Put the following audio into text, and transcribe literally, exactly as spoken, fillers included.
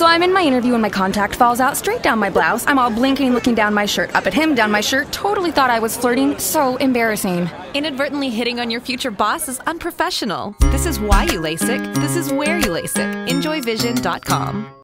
So I'm in my interview and my contact falls out straight down my blouse. I'm all blinking, looking down my shirt, up at him, down my shirt. Totally thought I was flirting. So embarrassing. Inadvertently hitting on your future boss is unprofessional. This is why you LASIK. This is where you LASIK. enjoy vision dot com